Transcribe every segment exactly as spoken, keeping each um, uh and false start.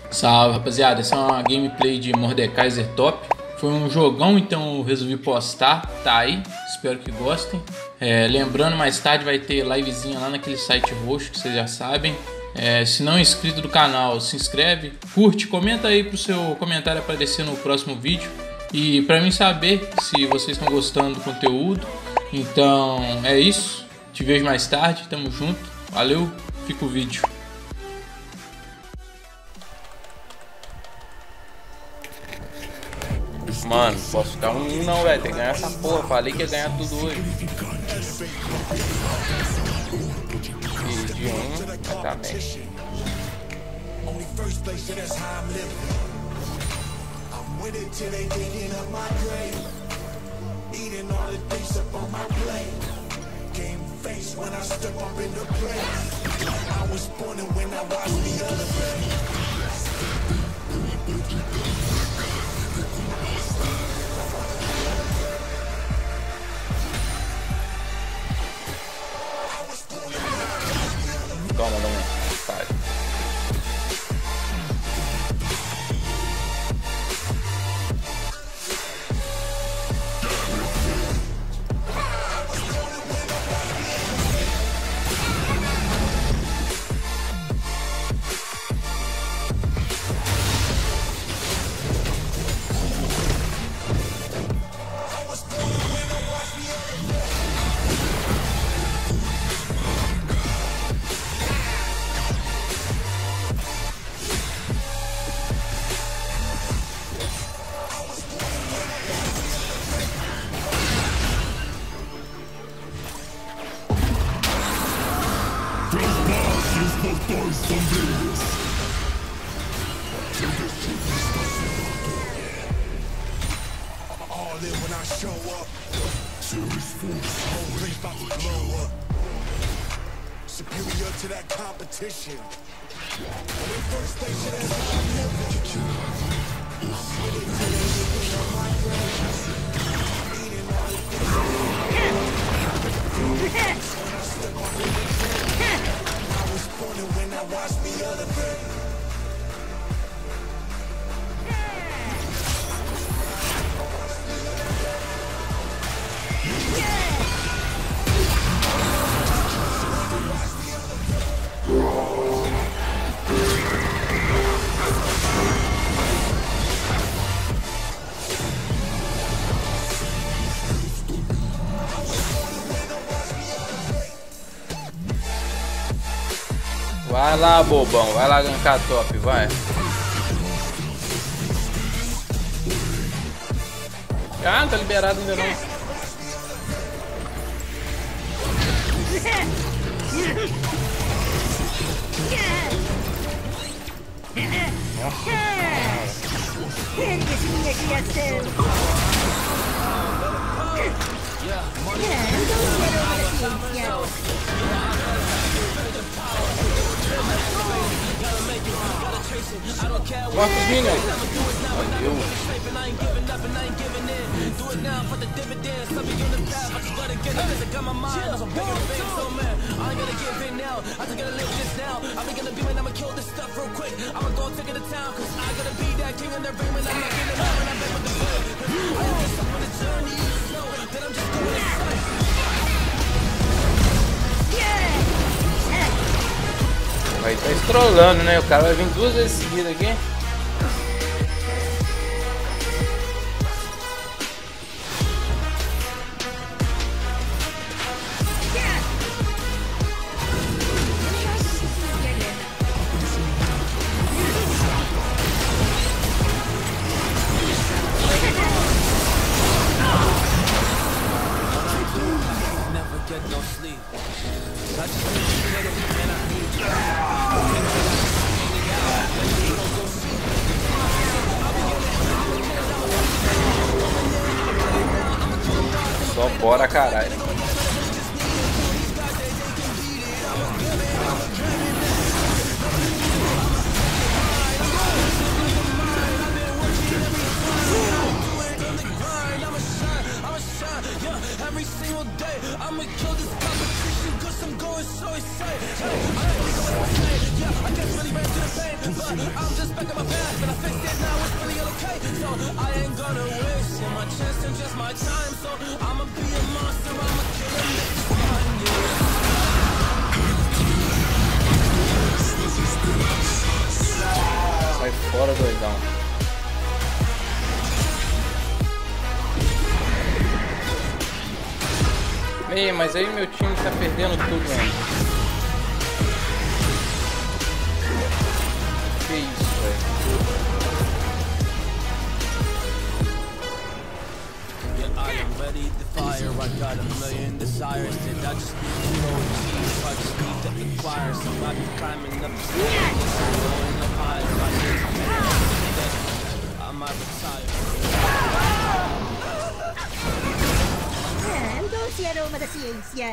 Salve, rapaziada, essa é uma gameplay de Mordekaiser top. Foi um jogão, então eu resolvi postar, tá aí, espero que gostem. É, lembrando, mais tarde vai ter livezinha lá naquele site roxo que vocês já sabem. É, se não é inscrito do canal, se inscreve, curte, comenta aí pro seu comentário aparecer no próximo vídeo. E pra mim saber se vocês estão gostando do conteúdo. Então é isso, te vejo mais tarde, tamo junto, valeu, fica o vídeo. Mano, posso ficar um um não, velho. Tem que ganhar essa porra. Falei que ia ganhar tudo hoje. E de um, tá bem. Toma, toma, sai. Portões sombrios. All in when I show up. Serious force. Whole place about to blow up. Superior to that competition. On the first station, that's how I'm living. I'm with it till they get on my brain. Eating all the things. When I step on the when I watch the other bird. Vai lá, bobão, vai lá gankar top, vai. Ah, não tá liberado ainda não. Mostra os minions. Valeu. Vai estar estrolando, né? O cara vai vir duas vezes seguidas aqui. Só bora, caralho. Every single day, I'ma kill this competition, cause I'm going so insane. Sai fora, doidão. Ei, mas aí meu time tá perdendo tudo, mano. Que isso, velho. Dolce aroma da ciência.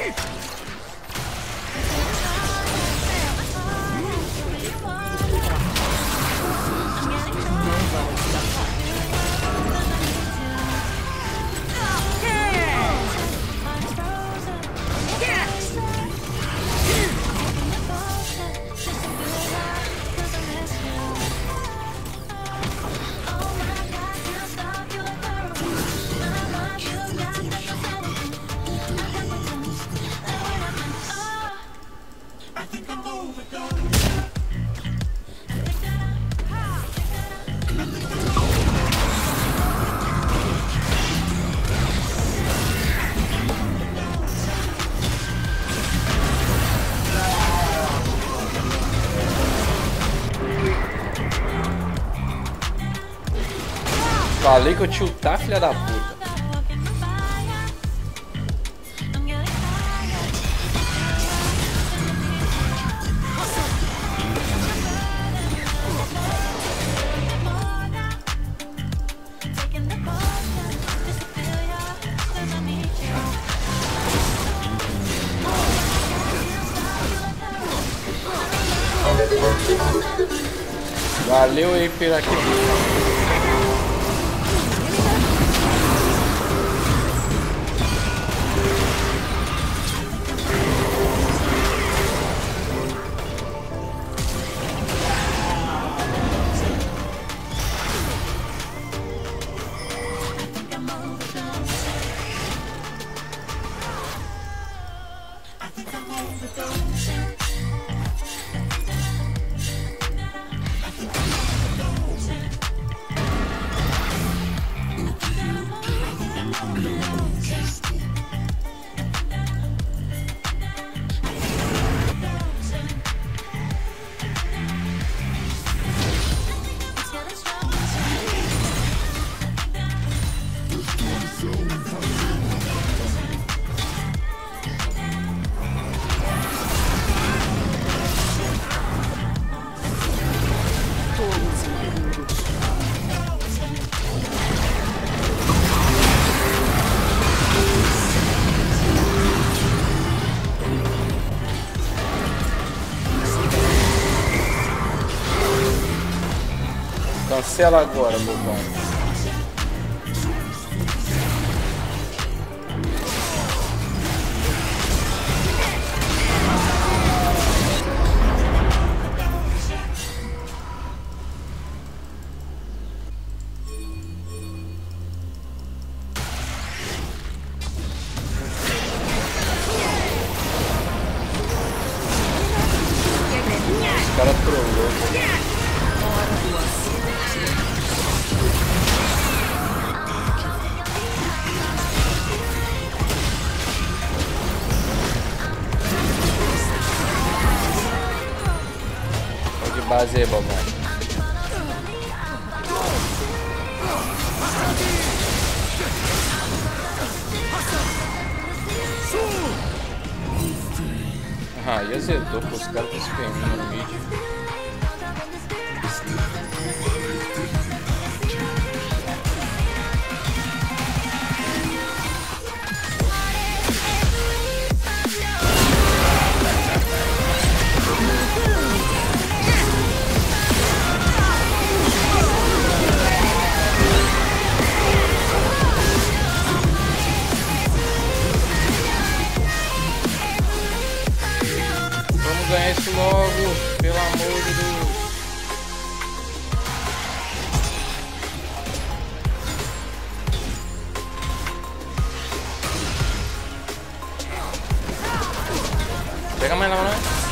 Falei que eu tiltar, filha da puta. Valeu aí pela aqui. Cancela agora, bobão. Os caras trollou. Base aí, babão. Ah, e azedou, pô, os caras estão se fermando no vídeo. ganhar isso logo, pelo amor de Deus. Pega mais lá, né?